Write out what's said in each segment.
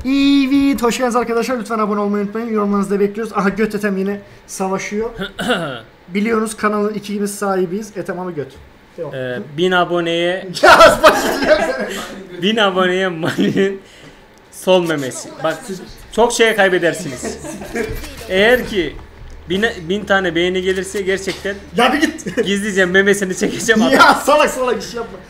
Evet, hoş geldiniz arkadaşlar. Lütfen abone olmayı unutmayın. Yorumlarınızı da bekliyoruz. Aha, göt Etem yine savaşıyor. Biliyorsunuz kanalın ikimiz sahibiyiz. Etem ama göt. 1000 aboneye Ya başlayacak 1000 aboneye Mali'nin sol memesi. Bak çok şey kaybedersiniz. Eğer ki 1000 tane beğeni gelirse gerçekten Ya bir git. gizlice memesini çekeceğim adam. Ya salak iş yapma.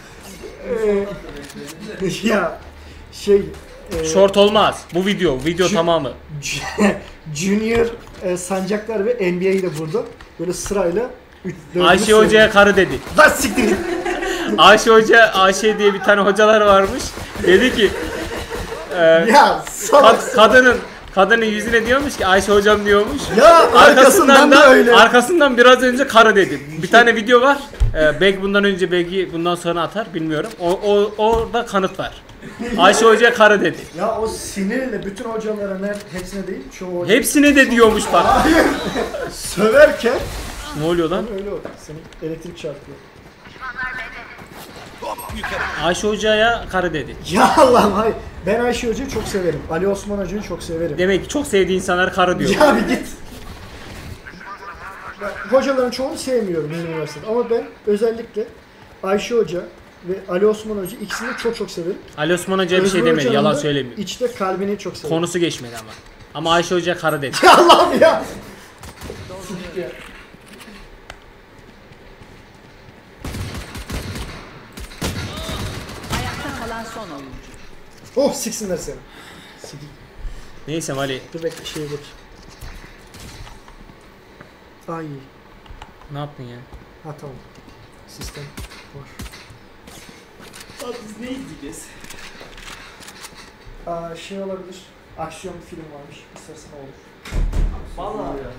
Ya şey Short olmaz. Bu video tamamı. Junior sancaklar ve NBA'yi de burada. Böyle sırayla Ayşe Hoca'ya karı dedi. Lan siktir git. Ayşe diye bir tane hocalar varmış. Dedi ki Ya salak. kadının yüzüne diyormuş ki Ayşe hocam diyormuş. Ya arkasından da öyle. Arkasından biraz önce karı dedi. Bir tane video var. Belki bundan önce belki bundan sonra atar bilmiyorum. Orada kanıt var. Ayşe hocaya karı dedi. Ya o sinirle bütün hocalara hepsine değil çoğu hoca. Hepsine de diyormuş bak. Hayır. Söverken Ne oluyor lan? öyle oldu. Senin elektrik çarpıyor. Ayşe hocaya karı dedi. Ya Allah'ım hayır. Ben Ayşe Hoca'yı çok severim. Ali Osman Hoca'yı çok severim. Demek ki çok sevdiği insanlar karı diyor. Ya bir git. Hocaların çoğunu sevmiyorum bizim üniversitede. Ama ben özellikle Ayşe Hoca ve Ali Osman Hoca ikisini de çok severim. Ali Osman Hoca bir şey Özgür demedi, Hoca'nın yalan da söylemiyor. İçte kalbini çok severim. Konusu geçmedi ama. Ama Ayşe hocaya karı dedi. Ya Allah'ım ya. Ayakta kalan son oyuncu. Oh siksinler seni. Neyse Mali, Dur bekle şeye geç. Ay. ne yaptın ya? Ha tamam. Sistem var. Abi biz ne izleyeceğiz? Şey olabilir. Aksiyon bir film varmış. İstersen olur. Vallahi ya.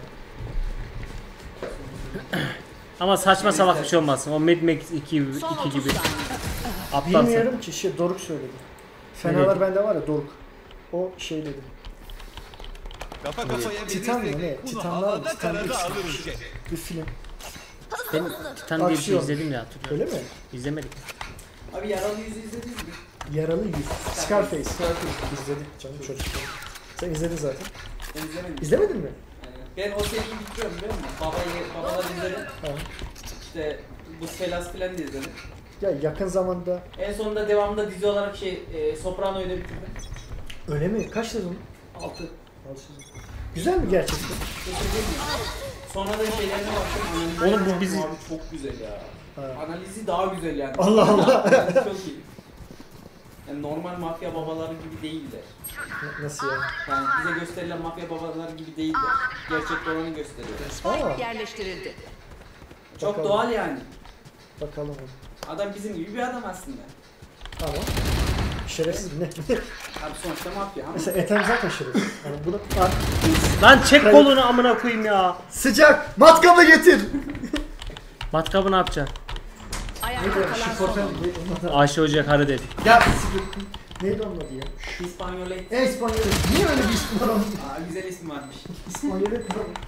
Ama saçma salak bir şey olmasın. O Mad Max 2 Son 30 gibi saniye. aptalsın. Bilmiyorum ki Doruk söyledi. Ne Fenalar dedi? bende var ya Doruk. O şey dedi. Kafa kafaya Titan mı ne? verirsek bunu Titanlar mı? havada Titan karada X alırız. bir film. Ben Titan diye bir şey Aksiyon. izledim ya hatırlıyorum. Öyle mi? İzlemedik. Abi yaralı yüzü izlediniz mi? Yaralı Yüz. Scarface. İzledik canım çocukken. Sen izledin zaten. Ben izlemedim. İzlemedin mi? Yani ben o seriyi bitiriyorum biliyor musun? Babalar izledim. Tamam. İşte bu Felas filan da izledim. Ya yakın zamanda En sonunda devamında dizi olarak Soprano'yu da bitirdim. öyle mi? Kaç sezon? 6. 6 sezon. Güzel mi gerçekten? Sonradan şeylerine baktım. Oğlum bu bizi- Abi çok güzel ya. Ha. Analizi daha güzel yani. Allah Allah. Analizi çok iyi. Yani normal mafya babaları gibi değiller. Nasıl yani? Yani bize gösterilen mafya babaları gibi değiller. Gerçekte olanı gösteriyor. Aa, Yerleştirildi. Çok Bakalım. doğal yani. bakalım onu. Adam bizim gibi bir adam aslında. Tamam. Şerefsiz ne? Abi sonuçta mafya ama. Mesela Ethem zaten şerefsiz. Yani bunu Lan çek kolunu amına koyayım ya. sıcak matkabı getir. Matkabı ne yapacaksın? Ayakta kalan son Şiforten oyuncu. neydi onun adı? Ayşe hocaya karı dedi. Ya neydi onun adı ya? İspanyol İspanyol. Niye öyle bir isim var onun? güzel isim varmış. İspanyol mi?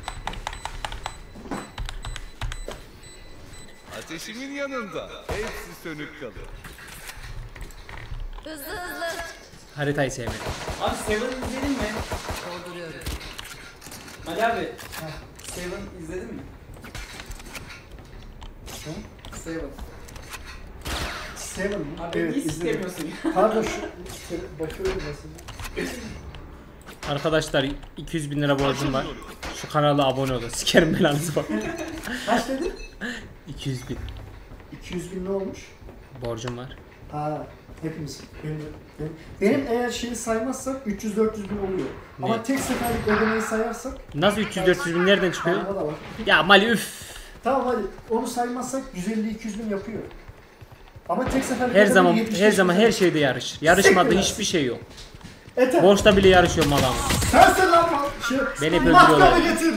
Ateşimin yanında hepsi sönük kalır. Haritayı sevmedim. Abi Seven izledin mi? Dolduruyorum. Ali abi. Seven izledin mi? Seven. Seven mi? Abi Evet, niye izledim. istemiyorsun ya? Pardon şu bakıyorum nasıl? Arkadaşlar 200.000 lira borcum var. Şu kanala abone olun. Sikerim belanızı bak. Kaç dedin? 200.000 200.000 ne olmuş? borcum var. Ha, hepimiz. Benim eğer şeyi saymazsak 300-400 bin oluyor. Ne? Ama tek seferlik ödemeyi sayarsak Nasıl 300-400 bin nereden çıkıyor? bana da var. Ya Mali üf. Tamam hadi onu saymazsak 150-200 bin yapıyor. Ama tek seferlik Her ödeme zaman 75 bin. her şeyde yarışır. Yarışmada Siktir hiçbir şey yok. Ethem, Borçta bile yarışıyor mal ama. sensin lan bu. Beni hep matkabı öldürüyorlar. getir.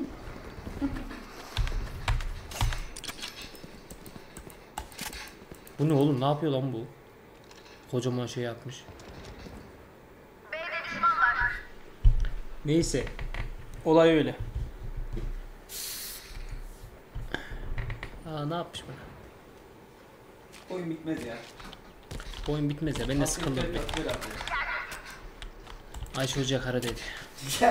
Bu ne oğlum? Ne yapıyor lan bu? Kocaman şey yapmış. Neyse. Olay öyle. Aa, ne yapmış bana? Oyun bitmez ya. Oyun bitmez ya. Ben de sıkıldım. Aslında böyle abi. Ayşe Hoca kara dedi. Ya.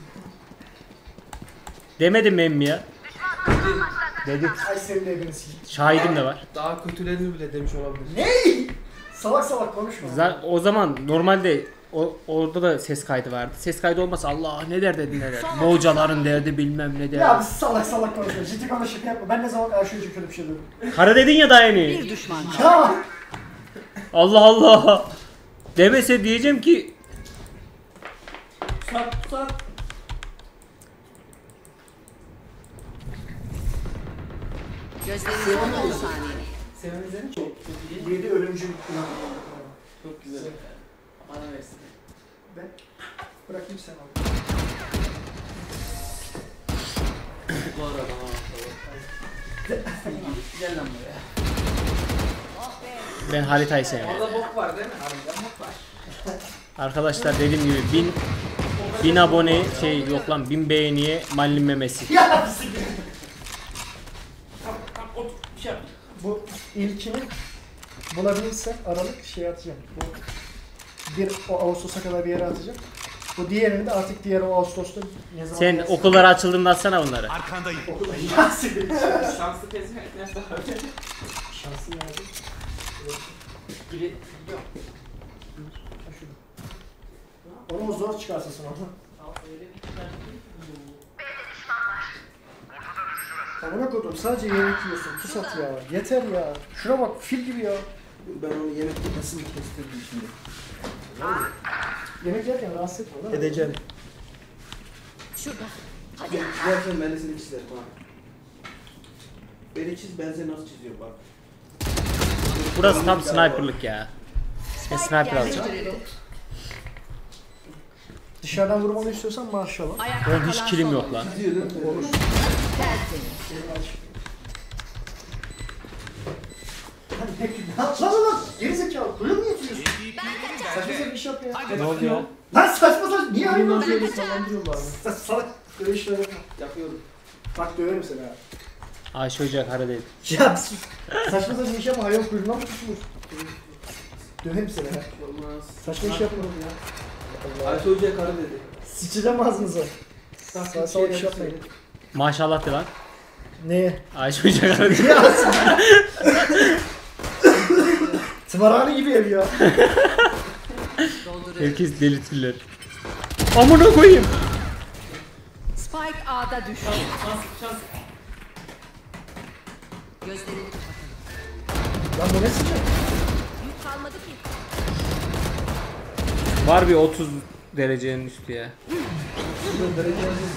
Demedim mi emmi ya? Dedim. Ay senin de evini sileyim. Şahidim de var. Daha kötülerini bile demiş olabilir. Ne? Salak salak konuşma. O zaman normalde orada da ses kaydı vardı. Ses kaydı olmasa Allah ne der dedi ne der. Boğacaların derdi bilmem ne der. Ya biz salak salak konuşuyor. Ciddi konuda şaka yapma. Ben ne zaman Ayşe Hoca kötü bir şey duydum. Kara dedin ya daha Bir yeni. düşman kaldı. Ya. Allah Allah. Demese diyeceğim ki Sat. Gözlerin son 10 saniye. Sevmenize çok iyi. 7 ölümcül. Çok güzel. Bana versin. Ben bırakayım sen al. Bu arada gel lan buraya. ben haritayı sevmiyorum. Orada bok var değil mi? Harbiden bok var. Arkadaşlar dediğim gibi 1000 abone yok lan 1000 beğeniye Mallin memesi. Ya bizi. Tamam otur. Bir şey yap. Bu ilkini bulabilirsem Aralık şey atacağım. Bu bir o Ağustos'a kadar bir yere atacağım. Bu diğerini de artık diğer o Ağustos'ta ne zaman Sen gelsin? okullar açıldığında atsana bunları. Arkandayım. Okulda yansın. Şanslı tezgah nerede abi? Şansı nerede? Biri yok. Ha şurada. Onu zor çıkarsın sonra. Öyle bir tane Kanına kodum sadece yemek yiyorsun. Tuz at ya. Yeter ya. Şuna bak fil gibi ya. Ben onu yemek yemesini kestirdim şimdi. Yemek yerken rahatsız etme değil mi? Edeceğim. Şurada. Zaten ben de seni çizerim ha. Beni çiz, ben seni nasıl çiziyorum bak. Burası tam sniperlık ya. Ben sniper alacağım. Yerleştirildi. Dışarıdan vurmanı istiyorsan maşallah. Ayakta Benim hiç kalan kilim son yok oyuncu. lan. Çiziyor değil mi? Olur. Tertemiz. Lan gerizekalı kuyruğu niye yatıyorsun? Saçma sapan iş yap ya. Ne oldu ya? Lan saçma sapan niye Benim ayrılıyorsun? nasıl öyle sallandırıyorlar mı? Salak öyle işler yapma. Yapıyorum. Bak döverim seni ha. Ayşe Hoca kara dedi. Ya sus. Saçma sapan iş yapma hayvan kuyruğundan mı tutulur? Döverim seni ha. Olmaz. Saçma iş yapma ya. Ayşe Hoca'ya karı dedi. Sıçacağım ağzınıza. Salak iş yapmayın. Maşallah de lan. Neye? Ayşe Hoca kara dedi. Ya tımarhane gibi ev ya. Dolduruyor. Herkes delirtirler. Amına koyayım. Spike A'da düştü. şans. Gözlerini kapatalım. Lan bu ne sıcak? Yük kalmadı ki. Var bir 30 derecenin üstü ya. Şurada derece yazıyor.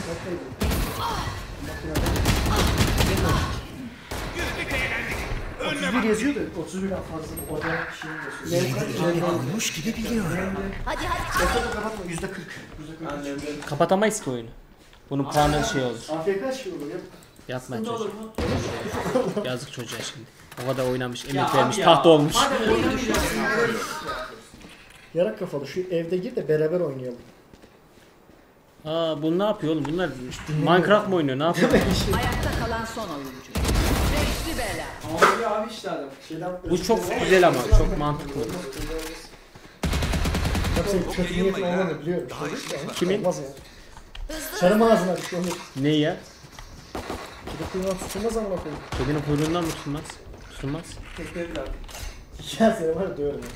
Güldük eğlendik. 31 yazıyor da 31'den fazla o da şey yazıyor. Olmuş gibi biliyor. Hadi hadi. Kapatma %40. %40. Annemden. Kapatamayız ki oyunu. Bunun puanı şey olur. AFK şey olur ya. Yapma Ne olur çocuk. mu? Yazık çocuğa şimdi. O kadar oynamış, Ya emek abi vermiş, ya. tahta olmuş. Madem oynamayacaksın böyle. Yarak kafalı şu evde gir de beraber oynayalım. Aa bu ne yapıyor oğlum? Bunlar Minecraft mı oynuyor? Ne yapıyor? Ayakta kalan son oyuncu. Beşli bela. Ağlıyor abi işte adam. Şeyden Bu çok güzel ama çok mantıklı. Tabii senin kötü niyetin olmadığını biliyorum. Kimin? Olmaz ya. Çarım ağzına düştü olur. Ne ya? Gidip kuyruğuna tutulmaz amına koyayım. Kedinin kuyruğundan mı tutulmaz? Tutulmaz. Tekmeli abi. Ya seni var ya döverim ya.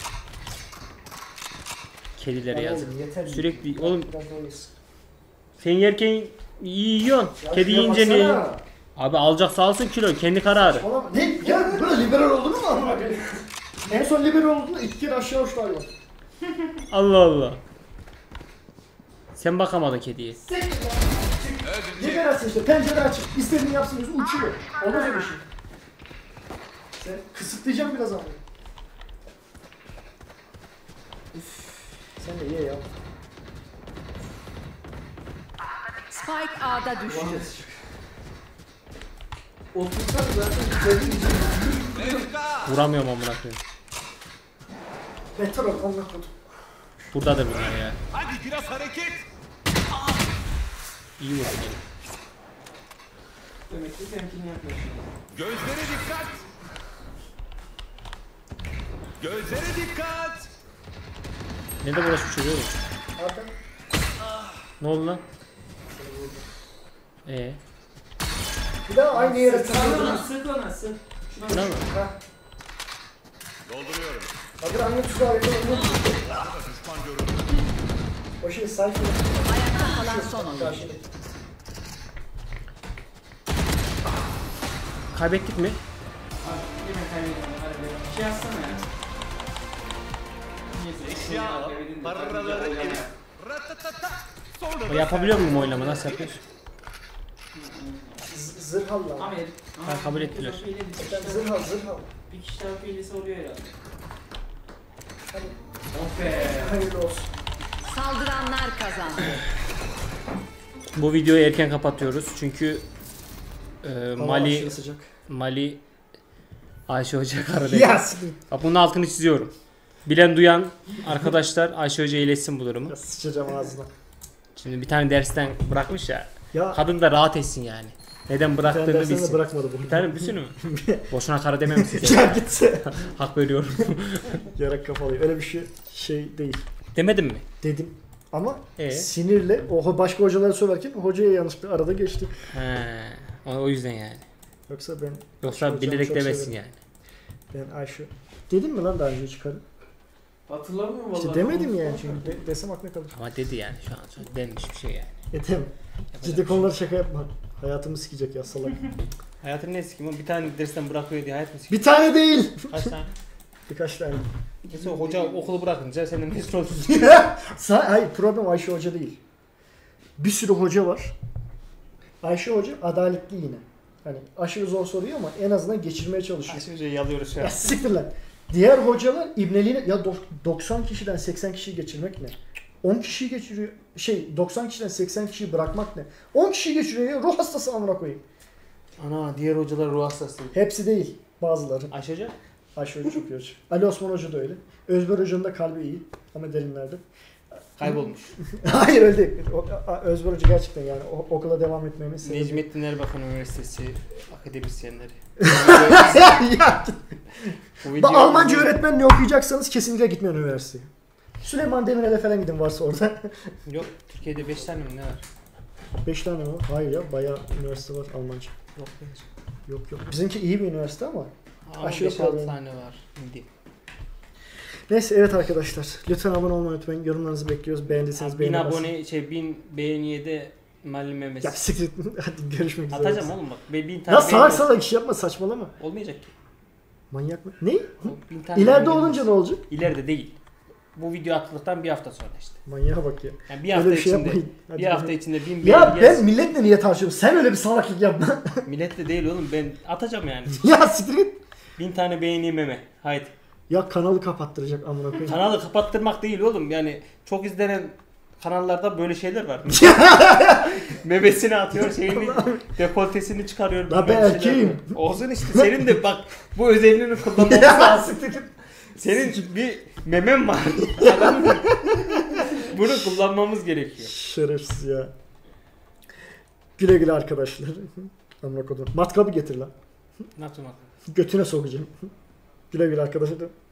Kedilere Ya yazık. oğlum, yeter. Sürekli oğlum Biraz daha iyiyiz. sen yerken yiyorsun. Ya Kedi şuraya yiyince ne baksana. yiyor? Abi alacaksa alsın kilo. Kendi kararı. Oğlum ne? Ya böyle liberal oldun mu amına koyayım? En son liberal olduğunda 2 kere aşağı uçtu hayvan. Allah Allah. Sen bakamadın kediye. Liberalsin işte pencere açık. İstediğini yapsın diyorsun uçuyor. Olmaz öyle şey. Sen kısıtlayacağım biraz ama. Üff, sen de ye ya. Spike A'da düştü. Otursak zaten sevdiğim için. Vuramıyorum amına koyayım. Beter ol amına koydum. Burada da bunlar ya. Hadi biraz hareket. İyi vurdu beni. Demek ki seninkini yapıyorsun. Gözlere dikkat. Gözlere dikkat. Ne de burası çocuğu? Arka. Ne oldu lan? Bir daha aynı yere Sık ona, tıkladın. sık ona, sık. Şuna Şuna mı? Ha. Dolduruyorum. Hadi aynı tuzağa yapalım. Düşman görüldü. O şey sayfa. Ayakta kalan son oyuncu. Karşıdaki. Kaybettik mi? Abi, yine kaybettim. Hadi be. Bir şey yazsana ya. Neyse, Eşya, kaybedin de, paraları sadece elit. oynama. Ratatata. Sonra O yapabiliyor muyum oylama? Nasıl yapıyorsun? Zırh al lan. Ahmet. Ha, kabul ettiler. Zırh al, zırh al. Bir kişi daha hilesi oluyor herhalde. Hadi. Oh be. Hayırlı olsun. Saldıranlar kazandı. Bu videoyu erken kapatıyoruz çünkü Hava Mali aşırı sıcak. Ayşe Hoca karı Ya sıkıntı. Bak bunun altını çiziyorum. Bilen duyan arkadaşlar Ayşe Hoca iyileşsin bu durumu. Ya sıçacağım ağzına. Şimdi bir tane dersten bırakmış ya. Ya Kadın da rahat etsin yani. Neden ben bıraktığını derslerinde bilsin. bırakmadı bunu. Bir tane bir sürü mü? Boşuna karı dememişsin. Ya gitse. Hak veriyorum. Yarak kafalıyım. Öyle bir şey değil. Demedim mi? Dedim. Ama Ee? sinirle başka hocalara söylerken hocaya yanlışlıkla arada geçti. He. O yüzden yani. Yoksa ben Yoksa Ayşe bilerek hocamı çok demesin severim. yani. Ben Ayşe. Dedim mi lan daha önce çıkarım? Hatırlamıyorum İşte vallahi. demedim yani çünkü desem aklına kalır. Ama dedi yani şu an denmiş bir şey yani. Yetem. Ciddi konular şaka yapma. Hayatımı sikecek ya salak. Hayatın ne sikim? Bir tane dersten bırakıyor diye hayat mı sikim? Bir tane değil. Kaç tane? Birkaç tane. Mesela hoca okulu bırakınca sen de mezun olsun. Hayır problem Ayşe Hoca değil. Bir sürü hoca var. Ayşe Hoca adaletli yine. Hani aşırı zor soruyor ama en azından geçirmeye çalışıyor. Ayşe Hoca'yı yalıyoruz şu an. Ya siktir lan. Diğer hocalar ibneliğine ya 90 kişiden 80 kişiyi geçirmek ne? 10 kişiyi geçiriyor. 90 kişiden 80 kişiyi bırakmak ne? 10 kişiyi geçiriyor ya ruh hastası amına koyayım. Ana diğer hocalar ruh hastası. Hepsi değil. Bazıları. Ayşe Hoca? Ayşe Hoca çok iyi hoca. Ali Osman Hoca da öyle. Özber Hoca'nın da kalbi iyi. Ama derinlerde. Kaybolmuş. Hayır öyle değil. Özber Hoca gerçekten yani okula devam etmemin sebebi. Necmettin Erbakan Üniversitesi akademisyenleri. Ya, Bu video- Almanca öğretmenliği okuyacaksanız kesinlikle gitmeyin üniversiteye. Süleyman Demirel'e falan gidin varsa orada. Yok Türkiye'de 5 tane mi ne var? 5 tane mi? Hayır ya bayağı üniversite var Almanca. Yok Yok. Bizimki iyi bir üniversite ama. Ama Aşırı 5-6 problem. tane var. Hindi. Neyse evet arkadaşlar. Lütfen abone olmayı unutmayın. Yorumlarınızı bekliyoruz. Beğendiyseniz 1000 beğeni basın. abone 1000 beğeniye de Malim Mehmet. Ya siktir. Hadi görüşmek üzere. Atacağım oğlum bak. 1000 tane Ya salak beğeni- salak iş yapma saçmalama. Olmayacak ki. Manyak mı? Ne? O 1000 tane İleride beğeni- olunca ne olacak? İleride değil. Bu video atıldıktan bir hafta sonra işte. Manyağa bak ya. Yani bir hafta Öyle bir şey içinde yapmayın. Hadi bir hafta gidelim. içinde 1000 beğeni Ya ben gelsin. milletle niye tartışıyorum? Sen öyle bir salaklık yapma. Millet de değil oğlum ben atacağım yani. Ya siktir git. 1000 tane beğeni meme. Haydi. Ya kanalı kapattıracak amına koyayım. Kanalı kapattırmak değil oğlum. Yani çok izlenen kanallarda böyle şeyler var. Memesini atıyor, şeyini, dekoltesini çıkarıyor. La bilmem ben şeyler erkeğim. var. Olsun işte senin de bak bu özelliğini kullanmamız Ya lazım. siktir git. Senin bir memem var. Bunu kullanmamız gerekiyor. Şerefsiz ya. Güle güle arkadaşlar. Amına kodum. Matkabı getir lan. Ne yapacağım? Götüne sokacağım. Güle güle arkadaşlar.